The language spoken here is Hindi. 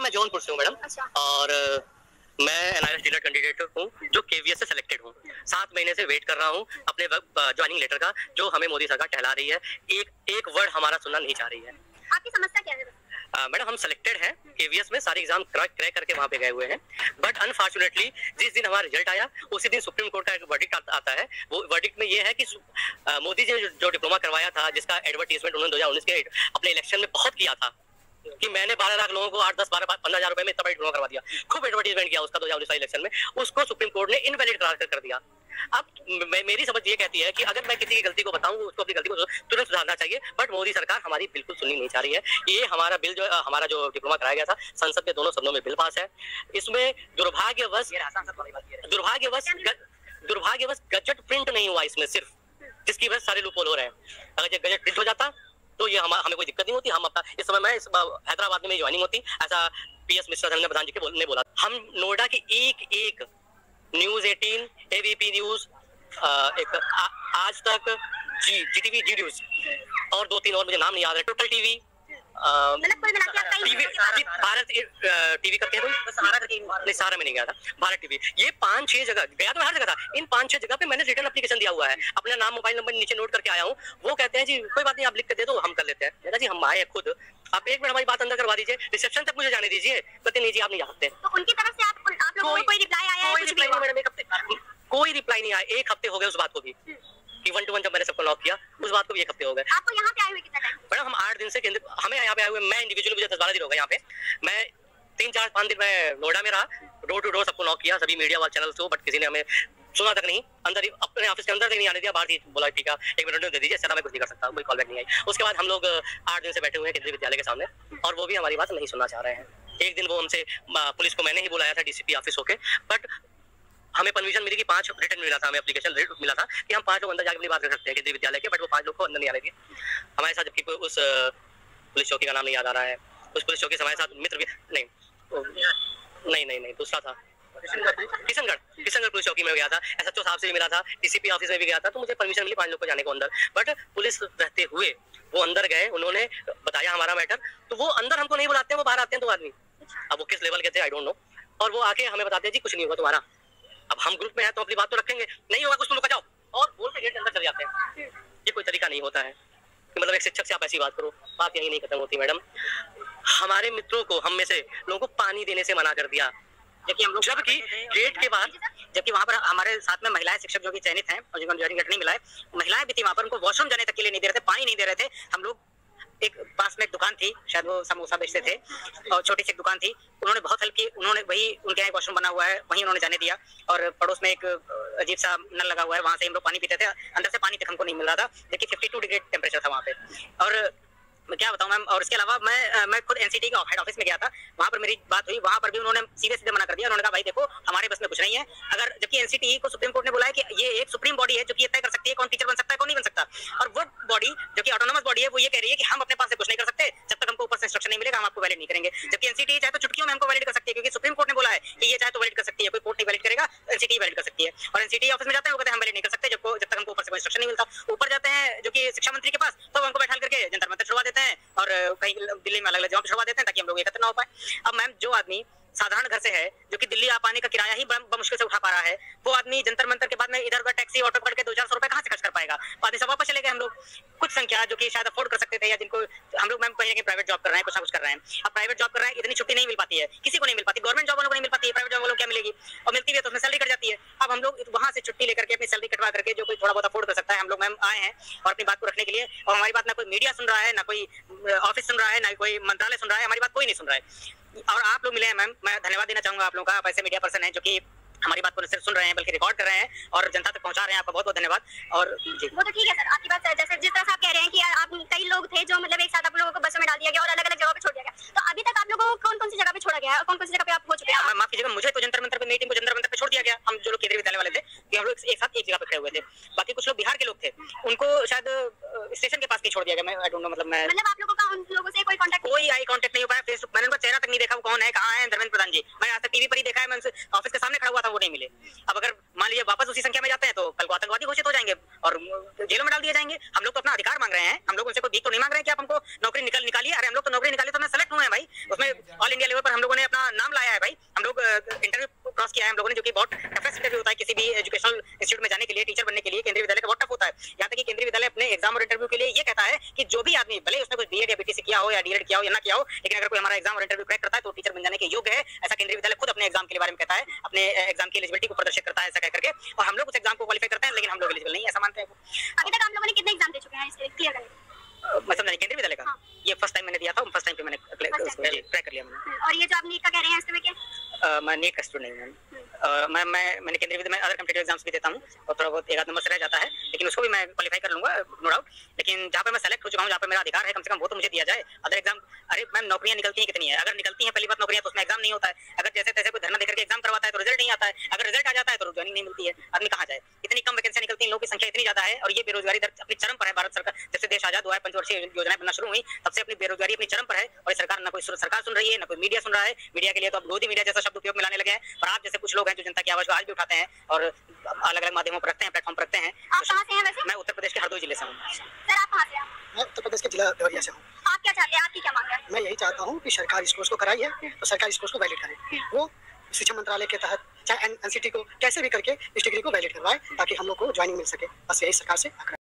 मैं जौनपुर से हूँ मैडम। अच्छा। और मैं एनआरएस डीलर कैंडिडेट हूँ जो केवीएस से सिलेक्टेड हूँ। 7 महीने से वेट कर रहा हूँ अपने ज्वाइनिंग लेटर का, जो हमें मोदी सरकार टहला रही है। एक वर्ड हमारा सुनना नहीं चाह रही है। आपकी समस्या क्या है? मैडम हम सिलेक्टेड हैं केवीएस में, सारे एग्जाम क्रैक करके वहाँ पे गए हुए हैं, बट अनफॉर्चुनेटली जिस दिन हमारा रिजल्ट आया उसी दिन सुप्रीम कोर्ट का एक वर्डिक्ट आता है। वो वर्डिक्ट में ये है कि मोदी जी ने जो डिप्लोमा करवाया था, जिसका एडवर्टीजमेंट उन्होंने 2019 के अपने इलेक्शन में बहुत किया था कि मैंने 12 लाख लोगों को 8, 10, 12, 15 हजार रुपए में इतना बड़ा डिप्लोमा करवा दिया, खूब एडवर्टीजमेंट किया उसका 2019 इलेक्शन में, उसको सुप्रीम कोर्ट ने इनवैलिड करार कर दिया। अब मेरी समझ ये कहती है कि अगर मैं किसी की गलती को बताऊं, उसको अपनी गलती को तुरंत सुधारना चाहिए, बट मोदी सरकार हमारी बिल्कुल सुननी नहीं चाह रही है। ये हमारा बिल हमारा जो डिप्लोमा कराया गया था, संसद के दोनों सदनों में बिल पास है। इसमें दुर्भाग्यवश गजट प्रिंट नहीं हुआ इसमें, सिर्फ जिसकी वजह से सारे लूपहोल हो रहे हैं। अगर ये गजट प्रिंट हो जाता तो ये हमें कोई दिक्कत नहीं होती। हम अपना इस समय मैं हैदराबाद में ज्वाइनिंग होती, ऐसा पीएस मिश्रा ने प्रधान जी के ने बोला। हम नोएडा की एक न्यूज 18, एबीपी न्यूज, एक आज तक, जीटीवी, जी न्यूज और 2-3 और मुझे नाम नहीं याद है, टोटल टीवी, भारत टीवी करके है कोई, सहारा में नहीं गया था, भारत टीवी, ये 5-6 जगह गया तो हर जगह था। इन 5-6 जगह पे मैंने रिटर्न एप्लीकेशन दिया हुआ है, अपना नाम मोबाइल नंबर नीचे नोट करके आया हूँ। वो कहते हैं जी कोई बात नहीं, आप लिख के दे दो, हम कर लेते हैं। मेरा जी हम आए खुद, आप 1 मिनट हमारी बात अंदर करवा दीजिए, रिसेप्शन तक मुझे जाने दीजिए। कहते नहीं जी आप नहीं जा सकते। तो उनकी तरफ से आप लोगों को कोई रिप्लाई आया है? कोई रिप्लाई नहीं मैडम, कोई रिप्लाई नहीं आया। 1 हफ्ते हो गए उस बात को भी, कि 1-to-1 जब मैंने सबको लॉक किया, उस बात को भी 1 हफ्ते हो गए। आपको यहाँ पे आए हुए कितना टाइम? मैडम हम 8 दिन से हमें यहाँ पे आए हुए, मैं इंडिविजुअली मुझे 10-12 दिन हो गए यहाँ पे। मैं 3-4-5 दिन मैं नोएडा में रहा, डोर टू डोर सबको नॉक किया, सभी मीडिया वाले चैनल को, बट किसी ने हमें सुना तक नहीं। अंदर ही अपने ऑफिस के अंदर नहीं आने दिया, बाहर ही बोला ठीक है 1 मिनट दे दीजिए, सर मैं कुछ नहीं कर सकता, कोई कॉल बैक नहीं आई। उसके बाद हम लोग 8 दिन से बैठे हुए हैं केंद्रीय विद्यालय के सामने, और वो भी हमारी बात नहीं सुनना चाह रहे हैं। एक दिन वो हमसे, पुलिस को मैंने ही बुलाया था डीसीपी ऑफिस होके, बट हमें परमिशन मिली कि 5 रिटर्न मिला था, हमें एप्लीकेशन मिला था कि हम 5 लोग अंदर जाके अपनी बात कर सकते हैं केंद्रीय विद्यालय के, बट वो 5 लोग को अंदर नहीं आने दिए हमारे साथ। जबकि उस पुलिस चौकी का नाम नहीं याद आ रहा है, उस पुलिस चौकी से हमारे साथ मित्र भी नहीं दूसरा था, किशनगढ़ पुलिस चौकी में गया था, एसएचओ साहब से भी मिला था, डीसीपी ऑफिस में भी गया था, तो मुझे परमिशन मिली 5 लोग को जाने को अंदर। बट पुलिस रहते हुए वो अंदर गए, उन्होंने बताया हमारा मैटर, तो वो अंदर हमको नहीं बुलाते हैं, वो बाहर आते हैं 2 आदमी। अब वो किस लेवल के थे आई डोंट नो, और वो आके हमें बताते हैं जी कुछ नहीं होगा तुम्हारा। अब हम ग्रुप में है तो अपनी बात तो रखेंगे, नहीं होगा कुछ तुम लोग जाओ, और बोल के गेट के अंदर चले जाते हैं। ये कोई तरीका नहीं होता है कि मतलब एक शिक्षक से आप ऐसी बात करो, बात यही नहीं खत्म होती मैडम। हमारे मित्रों को, हम में से लोगों को पानी देने से मना कर दिया, जबकि हम लोग जबकि गेट के बाहर, जबकि वहाँ पर हमारे साथ में महिलाएं शिक्षक जो कि चयनित हैं और जिनको ज्वाइनिंग लेटर नहीं मिला है, महिलाएं भी थी वहाँ पर, उनको वॉशरूम जाने तक के लिए नहीं दे रहे थे, पानी नहीं दे रहे थे। हम लोग, एक पास में एक दुकान थी, शायद वो समोसा बेचते थे, और छोटी सी दुकान थी, उन्होंने बहुत हेल्प की, उन्होंने वही उनके यहाँ वॉशरूम बना हुआ है, वहीं उन्होंने जाने दिया। और पड़ोस में एक अजीब सा नल लगा हुआ है, वहाँ से हम लोग पानी पीते थे, अंदर से पानी तक हमको नहीं मिल रहा था, जबकि 52 डिग्री टेम्परेचर था वहाँ पे। और मैं क्या बताऊं मैम, और इसके अलावा मैं खुद एनसीटी के हेड ऑफिस में गया था, वहाँ पर मेरी बात हुई, वहाँ पर भी उन्होंने सीधे मना कर दिया। उन्होंने कहा भाई देखो हमारे बस में कुछ नहीं है, अगर जबकि एनसीटी को सुप्रीम कोर्ट ने बोला है कि ये एक सुप्रीम बॉडी है जो कि ये तय कर सकती है कौन टीचर बन सकता है कौन नहीं बन सकता, और वो बॉडी जो कि ऑटोनोमस बॉडी है वो ये कह रही है कि हम अपने पास से कुछ नहीं कर सकते, जब तक हमको ऊपर से इंस्ट्रक्शन नहीं मिलेगा हम आपको वैलिड नहीं करेंगे। जबकि एनसीटी चाहे तो चुटकियों में हमको वैलिड कर सकती है, क्योंकि सुप्रीम कोर्ट ने बोला है कि ये चाहे तो वैलिड कर सकती है, कोई कोर्ट नहीं वैलिड करेगा, एनसीटी वैलिड कर सकती है। और एनसीटी ऑफिस में जाते हैं, वो कहते हैं हम वैलिड नहीं कर सकते जब तक हमको ऊपर से कोई इंस्ट्रक्शन नहीं मिलता। ऊपर जाते हैं जो कि शिक्षा मंत्री के पास, तो हमको बैठा करके जंतर मंतर छुड़वा देते हैं, और कहीं दिल्ली में अलग अलग जगह पे छुड़वा देते हैं ताकि हम लोग एकत्र ना हो पाए। अब मैम जो आदमी साधारण घर से है, जो कि दिल्ली आ पाने का किराया ही बड़ा मुश्किल से उठा पा रहा है, वो आदमी जंतर मंतर के बाद में इधर उधर टैक्सी ऑटो पकड़ के 200-400 रुपए कहाँ से खर्च कर पाएगा? बाद में सब वापस चले गए हम लोग। कुछ संख्या जो कि शायद अफोर्ड कर सकते थे, या जिनको हम लोग मैम कहीं ना कहीं प्राइवेट जॉब कर रहे हैं, कुछ ना कुछ कर रहे हैं। अब प्राइवेट जॉब कर रहे हैं, इतनी छुट्टी नहीं मिल पाती है, किसी को नहीं मिल पाती, गवर्नमेंट जॉब वालों को नहीं मिल पाती है, प्राइवेट जॉब वालों को क्या मिलेगी, और मिलती भी है तो उसमें सैलरी कट जाती है। अब हम लोग वहाँ से छुट्टी लेकर के अपनी सैलरी कटवा करके जो कोई थोड़ा बहुत अफोर्ड कर सकता है, हम लोग मैम आए हैं और अपनी बात को रखने के लिए, और हमारी बात ना कोई मीडिया सुन रहा है, ना कोई ऑफिस सुन रहा है, ना कोई मंत्रालय सुन रहा है, हमारी बात कोई नहीं सुन रहा है। और आप लोग मिले हैं मैम, मैं धन्यवाद देना चाहूंगा आप लोगों का, आप ऐसे मीडिया पर्सन हैं जो कि हमारी बात को न सिर्फ सुन रहे हैं बल्कि रिकॉर्ड कर रहे हैं और जनता तक पहुंचा रहे हैं, आपका बहुत बहुत धन्यवाद। और जी वो तो ठीक है सर, आपकी बात जैसे जिस तरह से आप कह रहे हैं कि आप कई लोग थे जो मतलब एक साथ आप लोगों को बस में डाल दिया गया और अलग अलग जगह पे छोड़ दिया गया, तो अभी तक आप लोगों को कौन कौन सी जगह पे छोड़ा गया है और कौन कौन सी जगह पे आप हो चुके हैं? माफ कीजिएगा, मुझे तो जंतर मंतर पे, मेरी टीम को जंतर मंतर पे छोड़ दिया गया, हम जो लोग केंद्रीय विद्यालय वाले थे कि हम लोग एक साथ एक जगह पे खड़े हुए थे। बाकी कुछ लोग बिहार के लोग थे, उनको शायद स्टेशन के पास नहीं छोड़ दिया गया। मैं आई डोंट नो, मतलब आप लोगों का उन लोगों से कोई आई कांटेक्ट नहीं हो पाया, फेसबुक मैंने उनका चेहरा तक नहीं देखा, वो कौन है, कहाँ है धर्मेंद्र प्रधान जी, मैं आज तक टीवी पर ही देखा है, मैं उनसे ऑफिस के सामने खड़ा हुआ था, वो नहीं मिले। अब अगर मान लीजिए वापस उसी संख्या में जाते हैं तो कल को आतंकवादी घोषित हो जाएंगे और जेलों में डाल दिए जाएंगे। हम लोग तो अपना अधिकार मांग रहे हैं, हम लोग उनसे कोई भीख तो नहीं मांग रहे हैं कि आप हमको नौकरी निकालिए। अरे हम लोग तो नौकरी निकाली तो मैं सेलेक्ट हुए हैं भाई, उसमें ऑल इंडिया लेवल पर हम लोगों ने लेकिन अगर कोई हमारा एग्जाम और इंटरव्यू क्रैक करता है तो टीचर बन जाने के योग्य है। ऐसा केंद्रीय विद्यालय खुद अपने एग्जाम के बारे में कहता है, अपने एग्जाम की एलिजिबिलिटी को प्रदर्शित करता है ऐसा कह करके, और हम लोग उस एग्जाम को क्वालिफाई करते हैं लेकिन हम लोग एलिजिबल नहीं ऐसा मानते हैं। अभी तक आप लोगों ने कितने एग्जाम दे चुके हैं इसके क्लियर करने? मतलब नहीं, केंद्रीय विद्यालय का हाँ। ये फर्स्ट टाइम मैंने दिया था, फर्स्ट टाइम पे मैंने क्रैक कर लिया मैंने। और ये जो आप नीट का कह रहे हैं इसके में क्या? मैं नीट का स्टूडेंट नहीं हूँ। मैंने केंद्रीय विद्यालय में अदर कॉम्पिटिटिव एग्जाम्स भी देता हूँ और थोड़ा बहुत एक आध नंबर से रह जाता है, लेकिन उसको भी मैं क्वालिफाई कर लूंगा नो डाउट। लेकिन जहाँ पे मैं सेलेक्ट हो चुका हूँ, जहाँ पे मेरा अधिकार है, कम से कम वो तो मुझे दिया जाए। अदर एग्जाम, अरे मैम नौकरियां निकलती हैं कितनी है, अगर निकलती हैं पहली बात नौकरियां तो उसमें एग्जाम नहीं होता है। अगर जैसे तैसे कोई धरना देकर के एग्जाम करवाता है तो रिजल्ट नहीं आता है, अगर रिजल्ट आ जाता है तो ज्वाइनिंग नहीं मिलती है, आदमी कहाँ जाए। इतनी कम वैकेंसी निकलती है, लोगों की संख्या इतनी ज्यादा है, और ये बेरोजगारी दर अपनी चरम पर है। भारत सरकार जब से देश आजाद हुआ है, पंचवर्षीय योजनाएं बनना शुरू हुई, तब से अपनी बेरोजगारी अपनी चरम पर है, और सरकार ना कोई सरकार सुन रही है, ना कोई मीडिया सुन रहा है। मीडिया के लिए तो अब गोदी मीडिया जैसा शब्द उपयोग में लाने लगे हैं, पर आप जैसे कुछ लोग हैं जो जनता की आवाज को आज भी उठाते हैं और अलग अलग माध्यमों पर रखते हैं, प्लेटफॉर्म पर रखते हैं। आप कहाँ से हैं वैसे? मैं उत्तर प्रदेश के हरदोई जिले से हूँ। सर आप कहाँ से हैं? मैं उत्तर प्रदेश के जिला देवरिया से हूँ। आप क्या चाहते हैं, आपकी क्या मांग है? मैं यही चाहता हूँ कि सरकार इस कोर्स को कराई है तो सरकार इस कोर्स को वैलिड करे, वो शिक्षा मंत्रालय के तहत चाहे एनसीटी को कैसे भी करके इस डिग्री को वैलिड करवाए ताकि हम लोग को ज्वाइनिंग मिल सके। बस यही सरकार से